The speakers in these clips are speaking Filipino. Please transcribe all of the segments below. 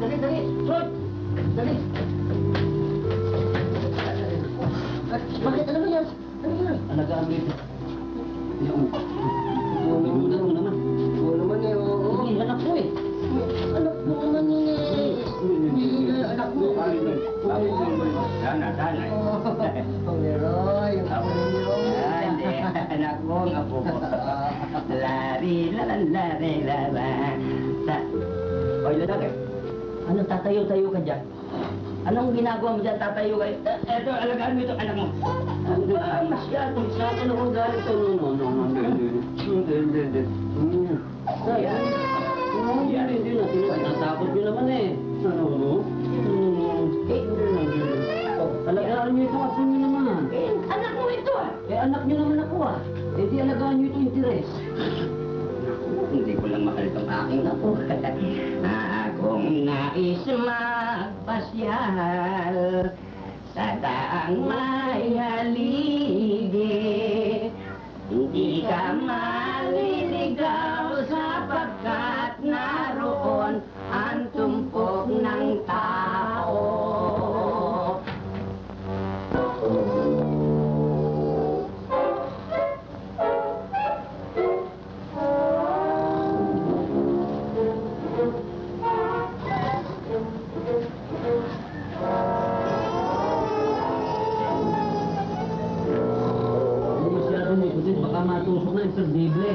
Dali, dali! Short! Dali! Bakit? Ano ba yan? Ano ba yan? Alagaan mo ito. Binunan mo naman. Oo naman eh, oo. Hindi, anak ko eh. Anak mo naman yun eh. Hindi, anak mo. Sana. Ang Leroy, yung ako ni Leroy. Hindi, anak mo nga po. Lari, lala. Oy, lalaki. Ano, tatayo-tayo ka dyan? Anong ginagawa mo dyan? Tatayo kayo. Eto, alagaan mo ito, anak mo. Ay, masyado. Sa akin akong galing ito. No. Hindi. Ayan. Hindi na. Natakot nyo naman eh. Ano? Hindi. Alagaan nyo ito kasi nyo naman. Anak mo ito ah! Anak nyo naman ako ah. Di alagaan nyo ito interes. Hindi ko lang mahal itong aking ako. Akong nais magpasyal sa daang may haligi. Hindi ka maliligaw sapagkat naroon ang tumpok ng tao. Baka matusok na yung perdible.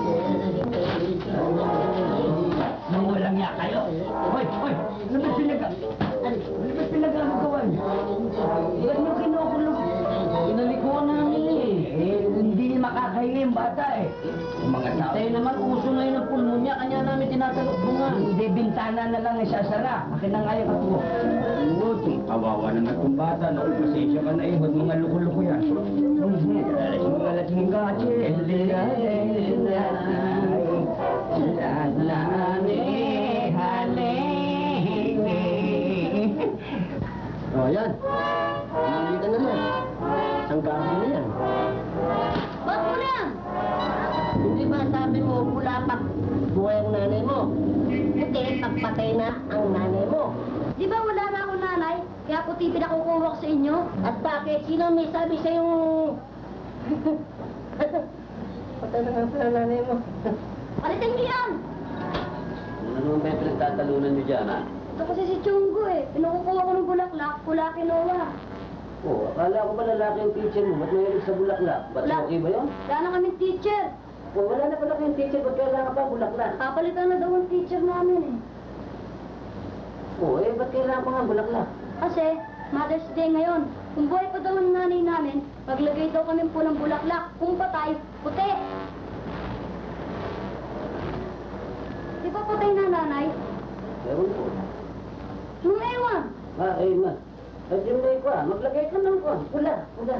Nang walang niya kayo. Hoy! Ano ba pinagagawa niyo? Bakit niyo kinukulong? Inalikuan namin hindi makakahingi yung bata eh. Yung mga tao. Tayo naman uso na yun ang pulmonya, kanya namin tinatalukbungan. Hindi, bintana na lang isasara. Akin na nga yung katuwa. Kawawa naman itong bata. Pasensya ka na eh. Ba't mga luko-luko yan? Mga lasing kachi. Oh, yan. Hindi ka naman. Isang gabi na yan. Ba't mo na yan? Hindi ba sabi mo, pula pag buhay ang nanay mo? Puti, pagpatay na ang nanay mo. Di ba wala na ako nanay? Kaya puti pinakukuha ko sa inyo? At bakit? Sino may sabi sa'yong... Patay na nga pala nanay mo. Palitin niyo yan! Ano naman ba yung pinagtatalunan niyo dyan, ha? Ito kasi si Chunggo eh. Pinukukuha ko ng bulaklak, pula kinuha. Oo, akala ko ba lalaki yung teacher mo? Ba't mahilig sa bulaklak? Ba't Wala. okay ba yun? Wala na kaming teacher. Oh, wala na pala kayong teacher. Ba't kailangan pa bulaklak? Papalitan na daw ang teacher namin eh. Oo, ba't kailangan pa nga bulaklak? Kasi, Mother's Day ngayon. Kung buhay pa daw ang nanay namin, maglagay daw kami po ng bulaklak. Kung patay, puti. Di ba patay na nanay? Ewan ko. Nung ewan. Ayun na. At yung may kwa, maglagay ka ng kwa. Pula.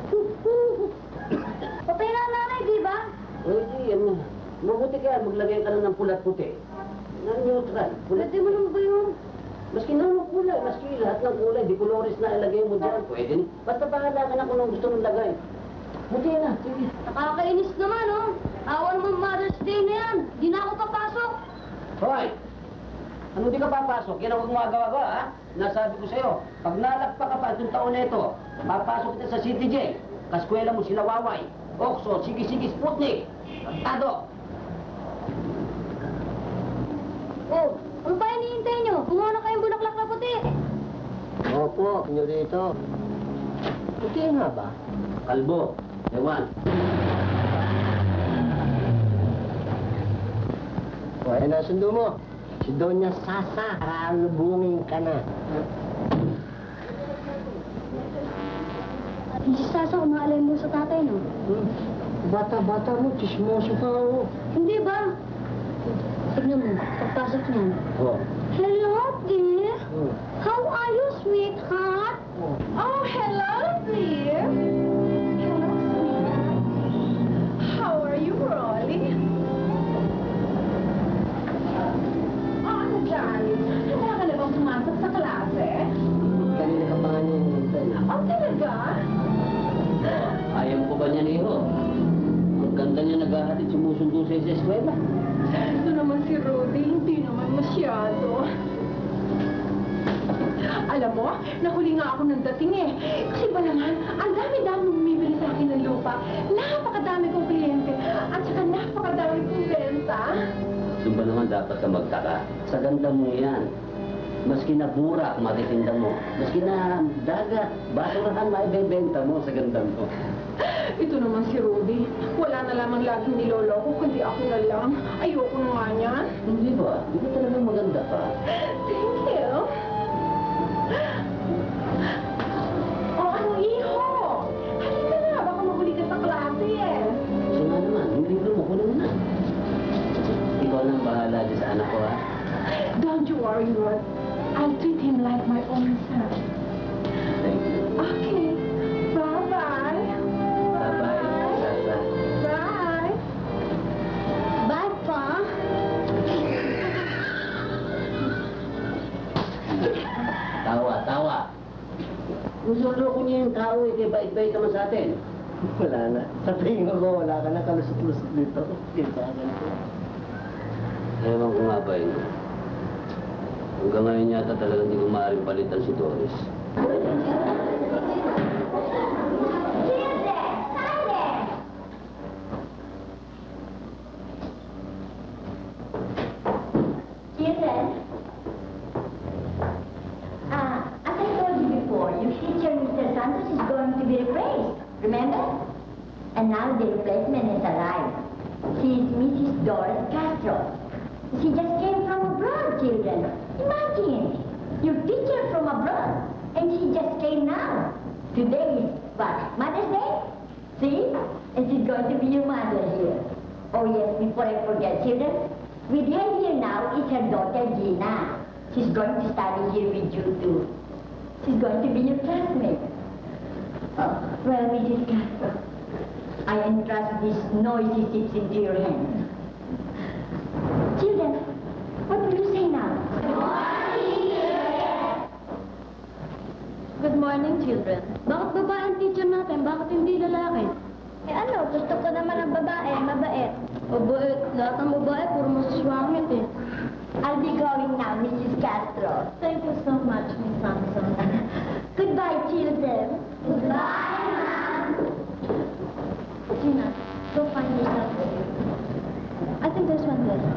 Patay na nanay, di ba? Di, ano. Mabuti kaya maglagay ka lang ng pula at puti. Neutral. Pwede mo naman ba yun? Maski naman kulay, maski lahat ng kulay, di colores na ilagay mo dyan. Pwede ni. Basta bahala ka na kung anong gusto mong lagay. Puti na, sige. Nakakainis naman, oh. Awa naman Mother's Day na yan. Di na ako papasok. Hoy! Ano di ka papasok? Yan ang huwag magawa-gawa, ha? Nasabi ko sa'yo, pag nalagpa ka pa itong taon na ito, papasok kita sa CTJ. Kaskwela mo sila Waway, Okso, Sige-Sige, Sputnik, Tado. Oh, ano pa hinihintay nyo? Kumuha na kayong bulaklak na puti. Opo, senyorito. Puti nga ba? Kalbo, Ewan. O, ayun na sundo mo. Si Doña Sasa, alubungin ka na. Si Sasa, umaalay mo sa tatay, no? Bata-bata mo, chismoso ka, oh. Hindi ba? Tignan mo, pagpasok niyan. Oh. Hello, dear. Oh. How are you, sweetheart? Oh, hello, dear. Hello, sweetheart. How are you, Rolly? Ano dyan? Wala ka na bang pumasok sa klase? Kanina ka pa nga niya hinihintay. Oh, talaga? Ayaw ko ba niya niyo? Ang ganda niya naghahatid, sumusundo sa eskwela. Ito naman si Rudy, hindi naman masyado. Alam mo, nahuli nga ako ng dating eh. Kasi ba naman, ang dami-dami bumibili sa akin ng lupa. Napakadami kong kliyente. At saka napakadami kong benta. Doon ba naman dapat ka magtaka? Sa ganda mo yan. Maski na burak, matitinda mo. Maski na dagat, basurahan, maibebenta mo sa ganda mo. Ito naman si Rudy. Wala na lamang laging niloloko, kundi ako na lang. Ayoko na nga niyan. Hindi ba? Di ba talagang maganda ka? Thank you. Oh, ano, iho? Halika na, baka mahuli ka sa klase eh. So nga naman, yung libro mo, kunin mo na. Ikaw nang bahala dyan sa anak ko, ha? Don't you worry, Rod. I'll treat him like my own son. Thank you. Okay. Bye-bye. Bye-bye, Sasa. Bye. Bye, Pa. Tawa, tawa. Gusto niya yung tao, eh, kaya bait-bait naman sa atin. Wala na. Sa tingin ko, wala ka na kalusot-lusot dito. Kinsagan ko. Ewan ko nga ba yun. Hanggang ngayon yata talagang hindi ko maaaring palitan si Doris. Children, as I told you before, your teacher, Mr. Santos, is going to be replaced. Remember? And now the replacement has arrived. She is Mrs. Doris Castro. She just came from abroad, children. Imagine, your teacher from abroad, and she just came now. Today is what? Mother's Day? See? And she's going to be your mother here. Oh yes, before I forget, children, with her here now is her daughter Gina. She's going to study here with you too. She's going to be your classmate. Oh, well, Mrs. Castro, I entrust these noisy ships into your hands. Children, what will you say now? Good morning, children. Bakit babae ang teacher natin? Bakit hindi lalaki? Eh ano, gusto ko naman ang babae, mabait. Mabait. Lahat ng babae, puro masaswangit eh. I'll be going now, Mrs. Castro. Thank you so much, Miss Samson. Goodbye, children. Goodbye, Ma'am. Gina, go find yourself. I think there's one there.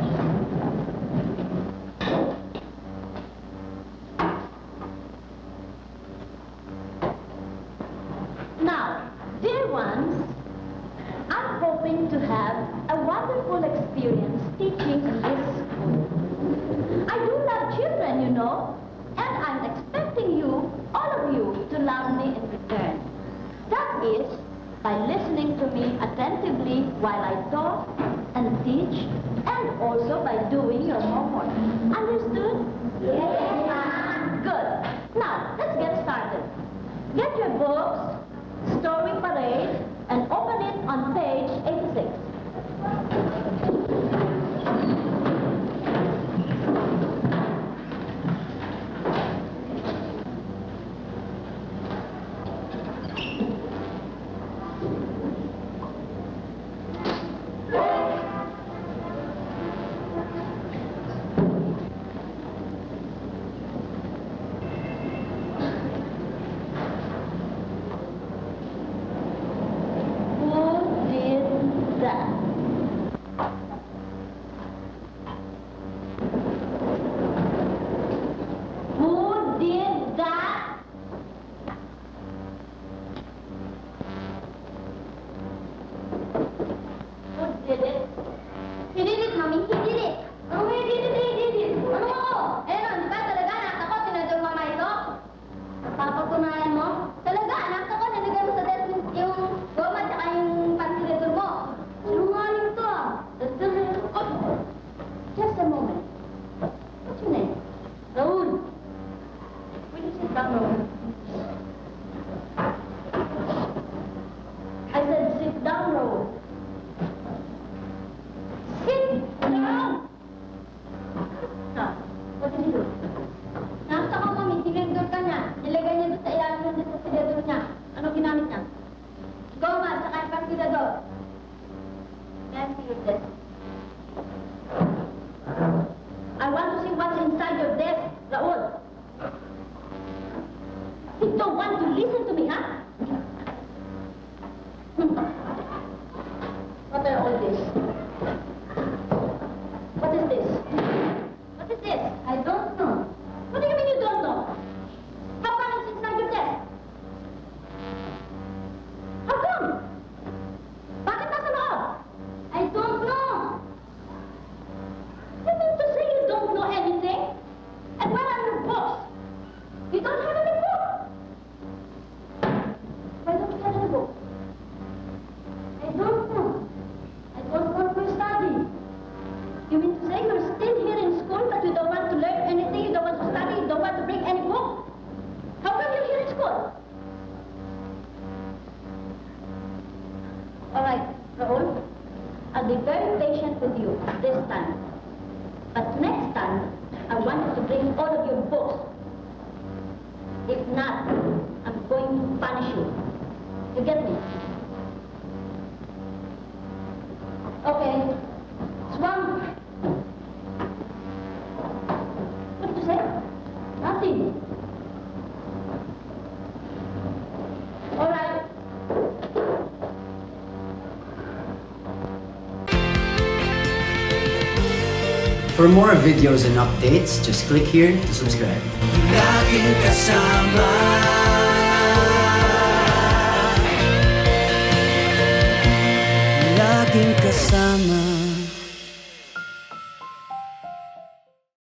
Now, dear ones, I'm hoping to have a wonderful experience teaching in this school. I do love children, you know, and I'm expecting you, all of you, to love me in return. That is, by listening to me attentively while I talk and teach, and also by doing your homework. Understood? Yes, ma'am. Good. Now, let's get started. Get your books, Story Parade, and open it on page 86. Raul, I'll be very patient with you this time. But next time, I want you to bring all of your books. If not, I'm going to punish you. You get me? Okay. Swam. What did you say? Nothing. All right. For more videos and updates, just click here to subscribe. Laging kasama, laging kasama.